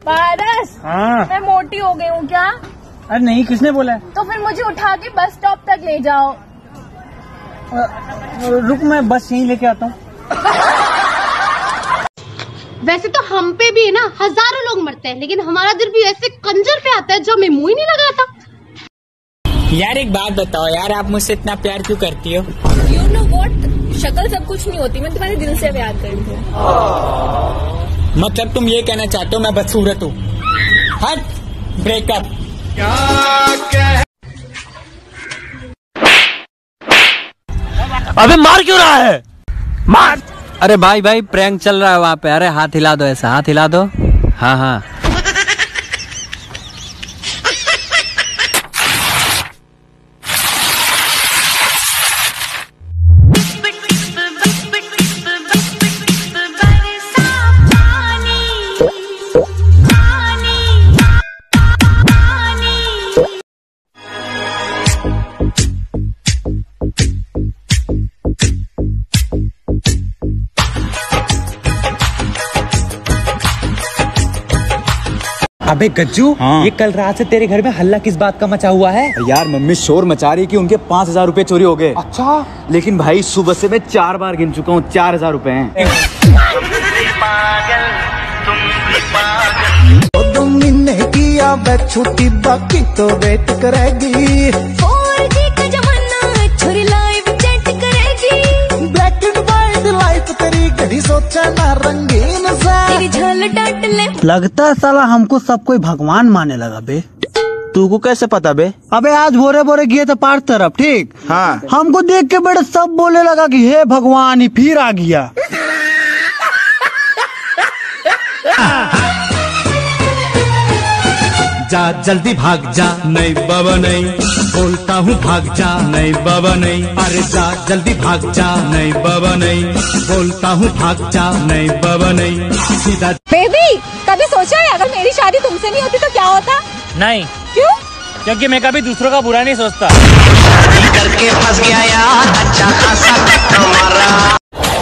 पारस, हाँ मैं मोटी हो गई हूँ क्या? अरे नहीं, किसने बोला है? तो फिर मुझे उठा के बस स्टॉप तक ले जाओ। रुक, मैं बस यहीं लेके आता हूँ। वैसे तो हम पे भी है ना हजारों लोग मरते हैं, लेकिन हमारा दिल भी ऐसे कंजर पे आता है जो हमें मुंह ही नहीं लगाता। यार एक बात बताओ यार, आप मुझसे इतना प्यार क्यों करती हो? You know what? शक्ल सब कुछ नहीं होती, मैं तुम्हारे दिल से प्यार करती हूँ। मतलब तुम ये कहना चाहते हो मैं बदसूरत हूँ? हट, ब्रेकअप। अबे मार क्यों रहा है? मार! अरे भाई प्रैंक चल रहा है वहाँ पे। अरे हाथ हिला दो, ऐसा हाथ हिला दो। हाँ हाँ अबे गज्जू, हाँ। ये कल रात से तेरे घर में हल्ला किस बात का मचा हुआ है? यार मम्मी शोर मचा रही कि उनके 5,000 रुपए चोरी हो गए। अच्छा, लेकिन भाई सुबह से मैं 4 बार गिन चुका हूँ, 4,000 रुपए हैं। छुट्टी बाकी तो वेट करेगी। 4G का जमाना छोरी लाइव चैट करेगी। ब्लैक एंड व्हाइट लाइफ तेरी घड़ी सोचा ना रंगीन सा। तेरी झोल डांट ले। लगता है साला हमको सब कोई भगवान माने लगा बे। तू को कैसे पता बे? अबे आज बोरे बोरे गए थे पार तरफ, ठीक? हाँ। हमको देख के बड़े सब बोलने लगा कि हे भगवान, ही फिर आ गया। जा जल्दी भाग जा, नहीं बाबा नहीं, बोलता हूँ भाग जा, नहीं बाबा नहीं। अरे जा जल्दी भाग जा, नहीं बाबा नहीं, बोलता हूँ भाग जा, नहीं बाबा नहीं। सीधा बेबी, कभी सोचा है अगर मेरी शादी तुमसे नहीं होती तो क्या होता? नहीं। क्यों? क्योंकि मैं कभी दूसरों का बुरा नहीं सोचता। करके फंस गया यार, अच्छा खासा हमारा।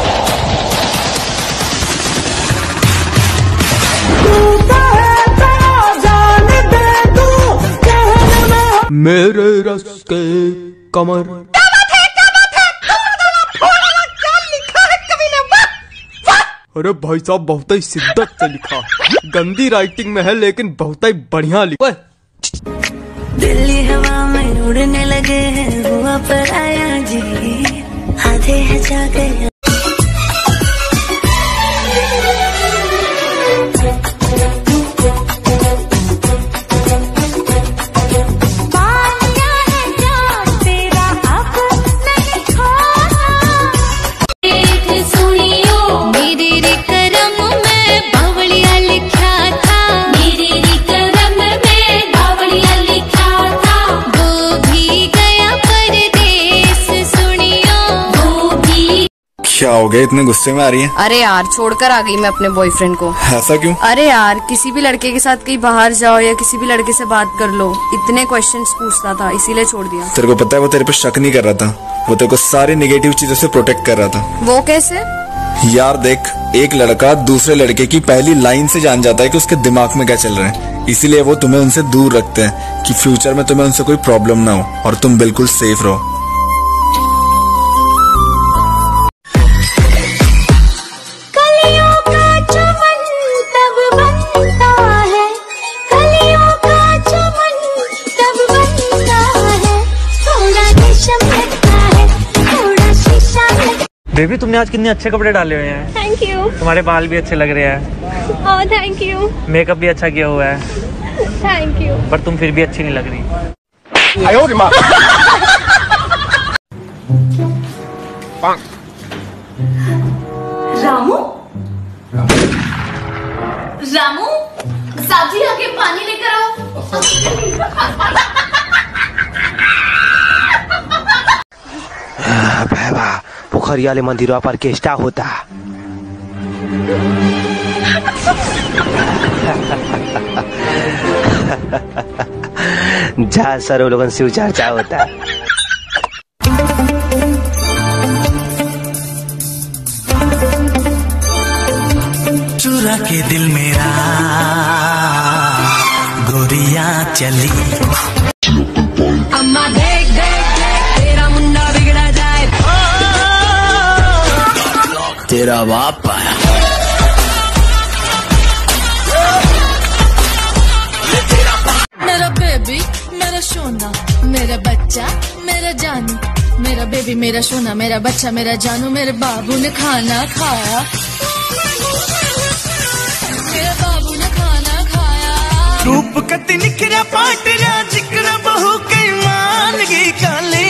मेरे रस के कमर। क्या बात है? क्या लिखा है कवि ने? वाह! अरे भाई साहब बहुत ही शिद्दत से लिखा, गंदी राइटिंग में है लेकिन बहुत ही बढ़िया लिखा। दिल्ली हवा में उड़ने लगे हैं, हुआ पर आया जी, आधे है जागे। क्या हो गया, इतने गुस्से में आ रही है? अरे यार छोड़कर आ गई मैं अपने बॉयफ्रेंड को। ऐसा क्यों? अरे यार किसी भी लड़के के साथ कहीं बाहर जाओ या किसी भी लड़के से बात कर लो, इतने क्वेश्चंस पूछता था, इसीलिए छोड़ दिया। तेरे को पता है वो तेरे पे शक नहीं कर रहा था, वो तेरे को सारी नेगेटिव चीजों से प्रोटेक्ट कर रहा था। वो कैसे? यार देख, एक लड़का दूसरे लड़के की पहली लाइन से जान जाता है कि उसके दिमाग में क्या चल रहा है, इसीलिए वो तुम्हें उनसे दूर रखते हैं कि फ्यूचर में तुम्हें उनसे कोई प्रॉब्लम ना हो और तुम बिल्कुल सेफ रहो। बेबी तुमने आज कितने अच्छे कपड़े डाले हुए हैं। Thank you. तुम्हारे बाल भी अच्छे लग रहे हैं। Oh thank you. मेकअप भी अच्छा किया हुआ है। Thank you. पर तुम फिर भी अच्छी नहीं लग रही। रामू, रामू, साथी आके पानी लेकर आओ। पोखरिया वाले मंदिरों पर केष्टा होता। जहाँ सरो लोगन शिव चर्चा होता। चुरा के दिल मेरा चली। अम्मा देख देख देख तेरा मुंडा बिगड़ा जाए। तेरा बाप आया। मेरा बेबी मेरा सोना मेरा बच्चा मेरा जानू, मेरा बेबी मेरा सोना मेरा बच्चा मेरा जानू, मेरे बाबू ने खाना खाया, मेरे बाबू ने खाना खाया। रूप कति निखरा पाटरा जिक्र बहु के मान की काली,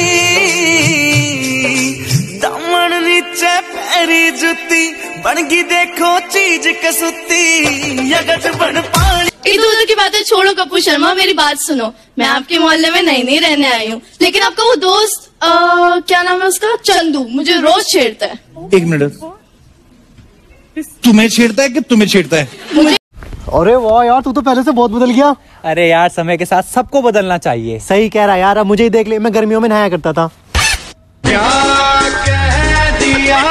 दामन नीचे पैरी जुती बनगी देखो चीज कसुती, यगज बन पानी। इधर उधर की बातें छोड़ो कपूर शर्मा, मेरी बात सुनो। मैं आपके मोहल्ले में नई रहने आई हूँ, लेकिन आपका वो दोस्त क्या नाम है उसका, चंदू, मुझे रोज छेड़ता है। एक मिनट, तुम्हें छेड़ता है कि तुम्हें छेड़ता है? मुझे। अरे वाह यार, तू तो पहले से बहुत बदल गया। अरे यार समय के साथ सबको बदलना चाहिए। सही कह रहा यार, अब मुझे ही देख ले, मैं गर्मियों में नहाया करता था। क्या कह दिया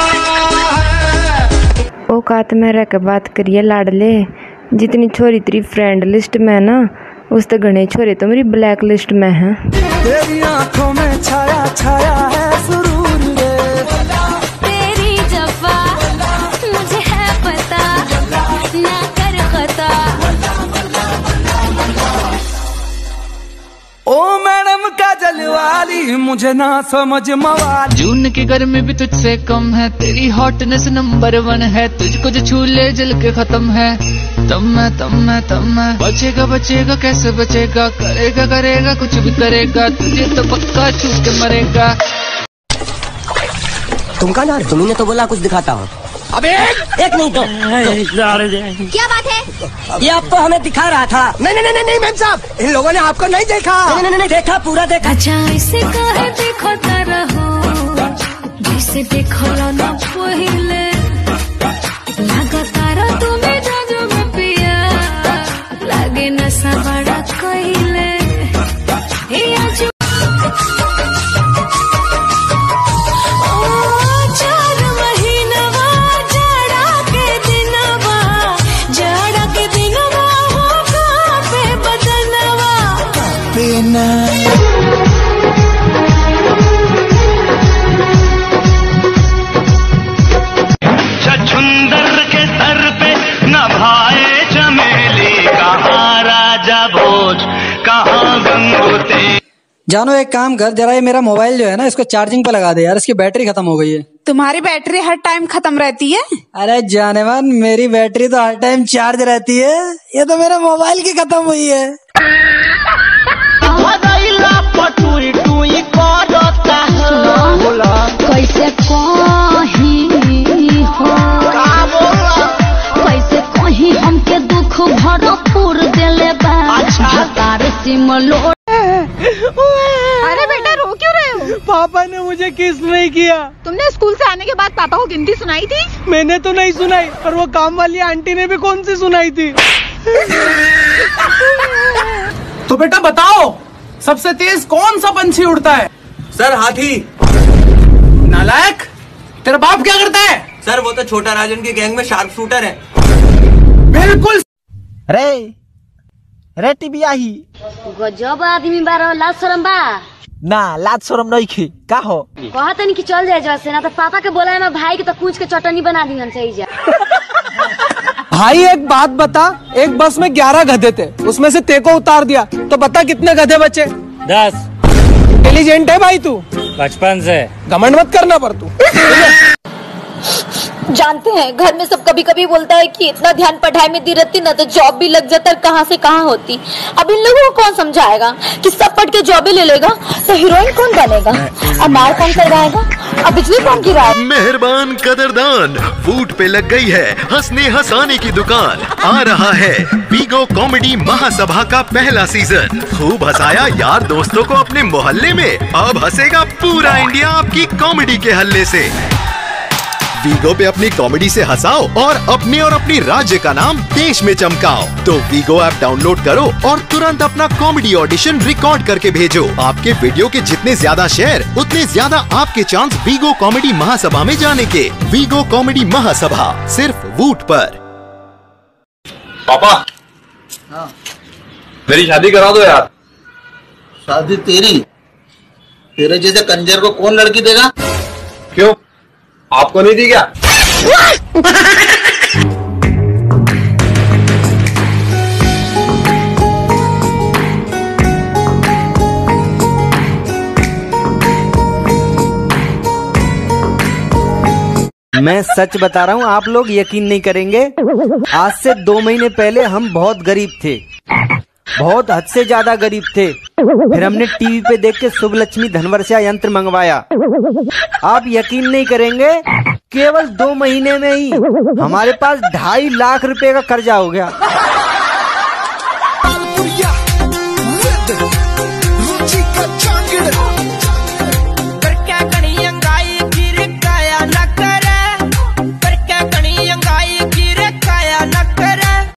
औकात में रह के बात करिए लाडले, जितनी छोरी तेरी फ्रेंड लिस्ट में ना, उस तो घने छोरे तो मेरी ब्लैक लिस्ट में है। तेरी आंखों में छाया छाया है सुरूर रे, तेरी जफा मुझे है पता, ना कर खता। ओ मैडम काजल वाली मुझे ना समझ मवाली। जून की गर्मी भी तुझसे कम है, तेरी हॉटनेस नंबर 1 है, तुझको जो छू ले जल के खत्म है। तब मैं बचेगा बचेगा कैसे बचेगा, करेगा करेगा कुछ भी करेगा, तुझे तो पक्का छू के मरेगा। तुम कहाँ जा रहे? तुम्ही ने तो बोला कुछ दिखाता हूँ। अबे एक नहीं तो क्या बात है? ये आपको हमें दिखा रहा था। नहीं मैम साहब, इन लोगों ने आपको नहीं देखा। नहीं देखा, पूरा देखा। अच्छा इसे कहे देखो रहो, जिसे देखो ना पहले लगातार तुम्हें जाजो में पिया, लागे नशा बड़ा कोइले। छछुंदर के सर पे नभाए चमेली, कहाँ राजा भोज कहाँ गंगोते। जानो एक काम कर, जरा ये मेरा मोबाइल जो है ना, इसको चार्जिंग पे लगा दे यार, इसकी बैटरी खत्म हो गई है। तुम्हारी बैटरी हर टाइम खत्म रहती है? अरे जाने मन, मेरी बैटरी तो हर टाइम चार्ज रहती है, ये तो मेरे मोबाइल की खत्म हुई है। कैसे कहीं हमके दुख भरपूर देले बा, हतार सिमलो। अरे बेटा रो क्यों रहे हो? पापा ने मुझे किस नहीं किया। तुमने स्कूल से आने के बाद पापा को गिनती सुनाई थी? मैंने तो नहीं सुनाई, पर वो काम वाली आंटी ने भी कौन सी सुनाई थी। तो बेटा बताओ, सबसे तेज कौन सा पंछी उड़ता है? सर हाथी। नालायक, तेरा बाप क्या करता है? सर वो तो छोटा राजन की गैंग में शार्प शूटर है। बिल्कुल। रे टिबियाही गजब आदमी बारो, लाज शरम बा? ना लाज शरम नहीं खी का हो। कहत नहीं कि चल जाए जैसे, ना तो पापा के बोला है मैं भाई के तो कूच के चटनी बना दी सही जा। भाई एक बात बता, एक बस में 11 गधे थे, उसमें से तेको उतार दिया, तो बता कितने गधे बचे? 10। इंटेलिजेंट है भाई तू, बचपन से। घमंड मत करना पर तू। जानते हैं घर में सब कभी कभी बोलता है कि इतना ध्यान पढ़ाई में दी रहती ना तो जॉब भी लग जाता, कहाँ से कहाँ होती। अब इन लोगों को कौन समझाएगा कि सब पढ़ के जॉब भी ले लेगा तो हीरोइन कौन बनेगा, अब मार कौन करवाएगा, अब बिजली कौन गिराएगा। मेहरबान कदरदान, फूट पे लग गई है हंसने हंसाने की दुकान। आ रहा है वीगो कॉमेडी महासभा का पहला सीजन। खूब हंसाया यार दोस्तों को अपने मोहल्ले में, अब हंसेगा पूरा इंडिया आपकी कॉमेडी के हल्ले से। वीगो पे अपनी कॉमेडी से हंसाओ और अपने और अपनी राज्य का नाम देश में चमकाओ। तो वीगो ऐप डाउनलोड करो और तुरंत अपना कॉमेडी ऑडिशन रिकॉर्ड करके भेजो। आपके वीडियो के जितने ज्यादा शेयर उतने ज्यादा आपके चांस वीगो कॉमेडी महासभा में जाने के। वीगो कॉमेडी महासभा सिर्फ वूट पर। पापा मेरी शादी करा दो यार। शादी तेरी? तेरे जैसे कंजर को कौन लड़की देगा? क्यों, आपको नहीं दी क्या? मैं सच बता रहा हूँ, आप लोग यकीन नहीं करेंगे। आज से 2 महीने पहले हम बहुत गरीब थे, बहुत हद से ज्यादा गरीब थे। फिर हमने टीवी पे देख के शुभ लक्ष्मी धनवर्षा यंत्र मंगवाया। आप यकीन नहीं करेंगे, केवल 2 महीने में ही हमारे पास 2.5 लाख रुपए का कर्जा हो गया।